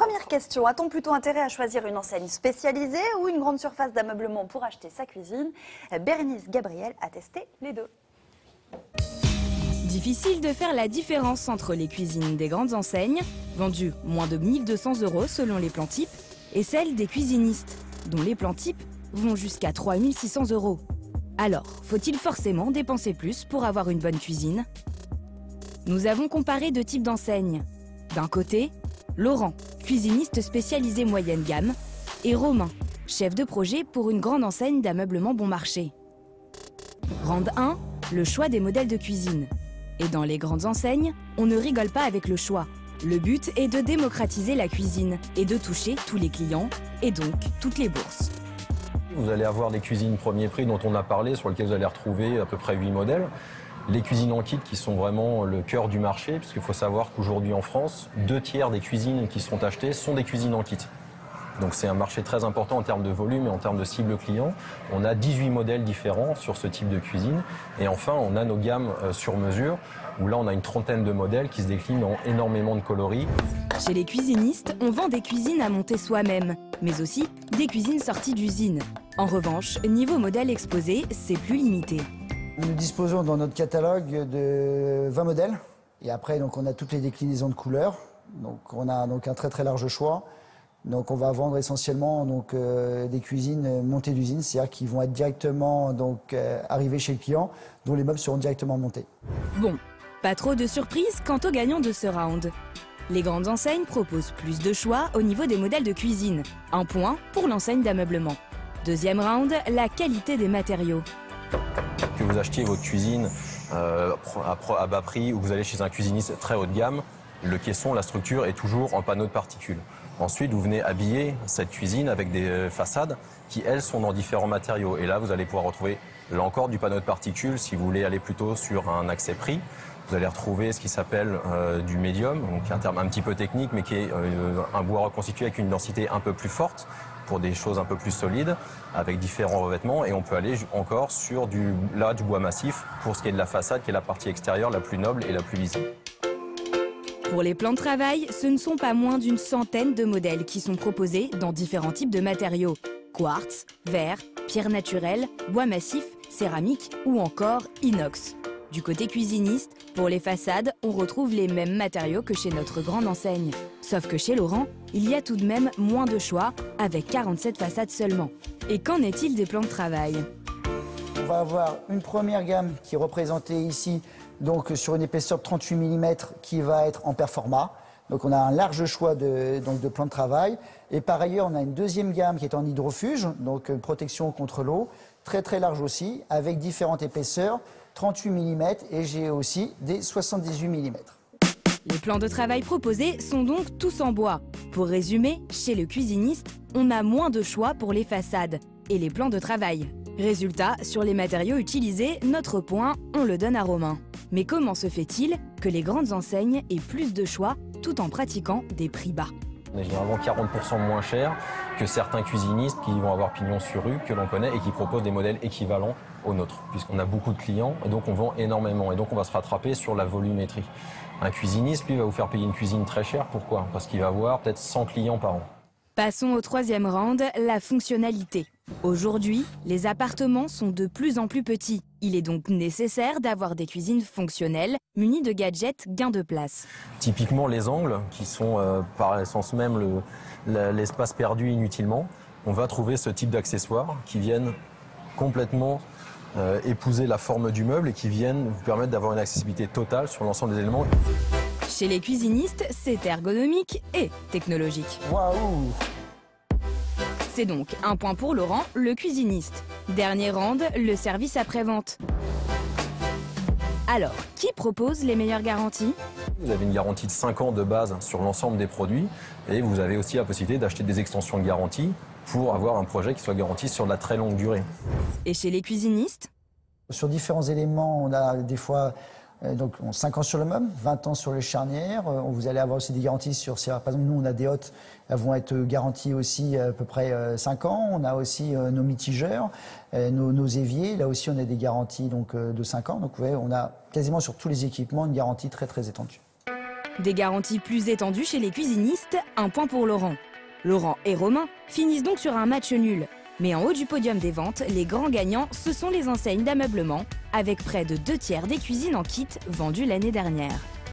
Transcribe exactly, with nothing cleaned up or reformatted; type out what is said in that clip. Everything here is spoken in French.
Première question, a-t-on plutôt intérêt à choisir une enseigne spécialisée ou une grande surface d'ameublement pour acheter sa cuisine? Bérénice Gabriel a testé les deux. Difficile de faire la différence entre les cuisines des grandes enseignes, vendues moins de mille deux cents euros selon les plans types, et celles des cuisinistes, dont les plans types vont jusqu'à trois mille six cents euros. Alors, faut-il forcément dépenser plus pour avoir une bonne cuisine? Nous avons comparé deux types d'enseignes. D'un côté, Laurent, cuisiniste spécialisé moyenne gamme, et Romain, chef de projet pour une grande enseigne d'ameublement bon marché. Round un, le choix des modèles de cuisine. Et dans les grandes enseignes, on ne rigole pas avec le choix. Le but est de démocratiser la cuisine et de toucher tous les clients, et donc toutes les bourses. Vous allez avoir des cuisines premier prix dont on a parlé, sur lesquelles vous allez retrouver à peu près huit modèles. Les cuisines en kit qui sont vraiment le cœur du marché, puisqu'il faut savoir qu'aujourd'hui en France, deux tiers des cuisines qui sont achetées sont des cuisines en kit. Donc c'est un marché très important en termes de volume et en termes de cible client. On a dix-huit modèles différents sur ce type de cuisine. Et enfin, on a nos gammes sur mesure, où là on a une trentaine de modèles qui se déclinent en énormément de coloris. Chez les cuisinistes, on vend des cuisines à monter soi-même, mais aussi des cuisines sorties d'usine. En revanche, niveau modèle exposé, c'est plus limité. Nous disposons dans notre catalogue de vingt modèles. Et après, donc, on a toutes les déclinaisons de couleurs. Donc on a donc un très très large choix. Donc on va vendre essentiellement donc, euh, des cuisines montées d'usine, c'est-à-dire qui vont être directement donc, euh, arrivées chez le client, dont les meubles seront directement montés. Bon, pas trop de surprises quant aux gagnants de ce round. Les grandes enseignes proposent plus de choix au niveau des modèles de cuisine. Un point pour l'enseigne d'ameublement. Deuxième round, la qualité des matériaux. Que vous achetiez votre cuisine euh, à, à bas prix ou que vous allez chez un cuisiniste très haut de gamme, le caisson, la structure est toujours en panneau de particules. Ensuite, vous venez habiller cette cuisine avec des façades qui, elles, sont dans différents matériaux. Et là, vous allez pouvoir retrouver, là encore, du panneau de particules si vous voulez aller plutôt sur un accès prix. Vous allez retrouver ce qui s'appelle euh, du médium, donc un terme un petit peu technique, mais qui est euh, un bois reconstitué avec une densité un peu plus forte pour des choses un peu plus solides, avec différents revêtements. Et on peut aller encore sur du, là, du bois massif pour ce qui est de la façade, qui est la partie extérieure la plus noble et la plus visible. Pour les plans de travail, ce ne sont pas moins d'une centaine de modèles qui sont proposés dans différents types de matériaux. Quartz, verre, pierre naturelle, bois massif, céramique ou encore inox. Du côté cuisiniste, pour les façades, on retrouve les mêmes matériaux que chez notre grande enseigne. Sauf que chez Laurent, il y a tout de même moins de choix, avec quarante-sept façades seulement. Et qu'en est-il des plans de travail? On va avoir une première gamme qui est représentée ici donc, sur une épaisseur de trente-huit millimètres qui va être en performa. Donc on a un large choix de, donc, de plans de travail. Et par ailleurs, on a une deuxième gamme qui est en hydrofuge, donc une protection contre l'eau, très très large aussi, avec différentes épaisseurs, trente-huit millimètres et j'ai aussi des soixante-dix-huit millimètres. Les plans de travail proposés sont donc tous en bois. Pour résumer, chez le cuisiniste, on a moins de choix pour les façades et les plans de travail. Résultat, sur les matériaux utilisés, notre point, on le donne à Romain. Mais comment se fait-il que les grandes enseignes aient plus de choix tout en pratiquant des prix bas? On est généralement quarante pour cent moins cher que certains cuisinistes qui vont avoir pignon sur rue, que l'on connaît, et qui proposent des modèles équivalents aux nôtres, puisqu'on a beaucoup de clients, et donc on vend énormément, et donc on va se rattraper sur la volumétrie. Un cuisiniste, lui, va vous faire payer une cuisine très chère. Pourquoi? Parce qu'il va avoir peut-être cent clients par an. Passons au troisième round, la fonctionnalité. Aujourd'hui, les appartements sont de plus en plus petits. Il est donc nécessaire d'avoir des cuisines fonctionnelles, munies de gadgets gain de place. Typiquement les angles, qui sont euh, par essence même l'espace le, perdu inutilement, on va trouver ce type d'accessoires qui viennent complètement euh, épouser la forme du meuble et qui viennent vous permettre d'avoir une accessibilité totale sur l'ensemble des éléments. Chez les cuisinistes, c'est ergonomique et technologique. Waouh! C'est donc un point pour Laurent, le cuisiniste. Dernier round, le service après-vente. Alors, qui propose les meilleures garanties? Vous avez une garantie de cinq ans de base sur l'ensemble des produits et vous avez aussi la possibilité d'acheter des extensions de garantie pour avoir un projet qui soit garanti sur de la très longue durée. Et chez les cuisinistes? Sur différents éléments, on a des fois euh, donc, cinq ans sur le meuble, vingt ans sur les charnières. Euh, vous allez avoir aussi des garanties sur, si, par exemple, nous, on a des hottes, elles vont être garanties aussi à peu près euh, cinq ans. On a aussi euh, nos mitigeurs, euh, nos, nos éviers. Là aussi, on a des garanties donc, euh, de cinq ans. Donc, ouais, on a quasiment sur tous les équipements une garantie très, très étendue. Des garanties plus étendues chez les cuisinistes, un point pour Laurent. Laurent et Romain finissent donc sur un match nul. Mais en haut du podium des ventes, les grands gagnants, ce sont les enseignes d'ameublement, avec près de deux tiers des cuisines en kit vendues l'année dernière.